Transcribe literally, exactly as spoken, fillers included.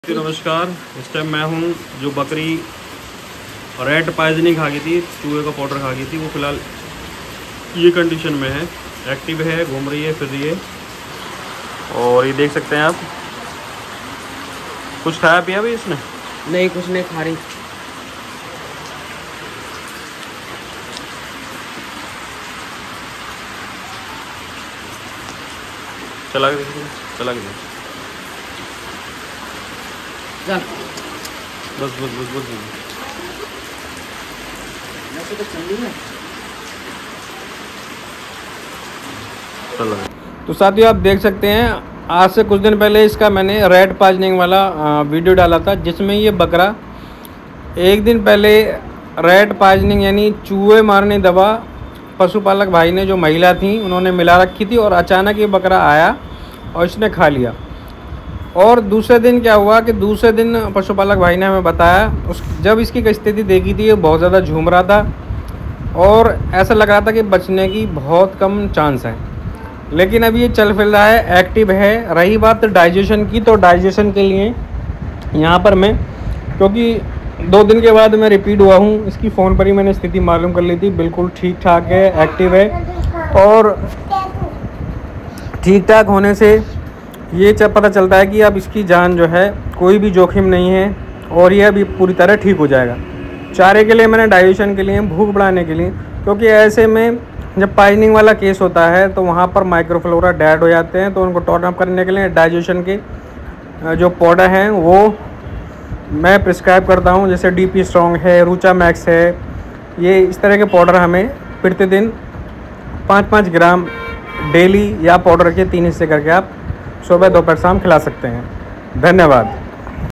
नमस्कार। इस टाइम मैं हूँ जो बकरी रेड पॉइजनिंग खा गई थी, चूहे का पाउडर खा गई थी, वो फिलहाल ये कंडीशन में है, एक्टिव है, घूम रही है, फिर रही है। और ये देख सकते हैं आप। कुछ खाया पिया भी इसने? नहीं, कुछ नहीं खा रही। चला के देखो, चला के देखो। चल बस बस बस बस तो चल है। चला। तो साथियों आप देख सकते हैं, आज से कुछ दिन पहले इसका मैंने रेड पॉइजनिंग वाला वीडियो डाला था, जिसमें ये बकरा एक दिन पहले रेड पॉइजनिंग यानी चूहे मारने दवा पशुपालक भाई ने, जो महिला थी, उन्होंने मिला रखी थी और अचानक ये बकरा आया और इसने खा लिया। और दूसरे दिन क्या हुआ कि दूसरे दिन पशुपालक भाई ने हमें बताया, उस जब इसकी स्थिति देखी थी, ये बहुत ज़्यादा झूम रहा था और ऐसा लग रहा था कि बचने की बहुत कम चांस है। लेकिन अभी ये चल फिर रहा है, एक्टिव है। रही बात डाइजेशन की, तो डाइजेशन के लिए यहाँ पर मैं, क्योंकि दो दिन के बाद मैं रिपीट हुआ हूँ, इसकी फ़ोन पर ही मैंने स्थिति मालूम कर ली थी। बिल्कुल ठीक ठाक है, एक्टिव है और ठीक ठाक होने से ये जब पता चलता है कि अब इसकी जान जो है कोई भी जोखिम नहीं है और ये अभी पूरी तरह ठीक हो जाएगा। चारे के लिए मैंने, डाइजेशन के लिए, भूख बढ़ाने के लिए, क्योंकि ऐसे में जब पॉइजनिंग वाला केस होता है तो वहाँ पर माइक्रोफ्लोरा डेड हो जाते हैं, तो उनको टर्न अप करने के लिए डाइजेशन के जो पाउडर हैं वो मैं प्रिस्क्राइब करता हूँ। जैसे डी पी स्ट्रॉन्ग है, रूचा मैक्स है, ये इस तरह के पाउडर हमें प्रतिदिन पाँच पाँच ग्राम डेली या पाउडर के तीन हिस्से करके आप सुबह दोपहर शाम खिला सकते हैं। धन्यवाद।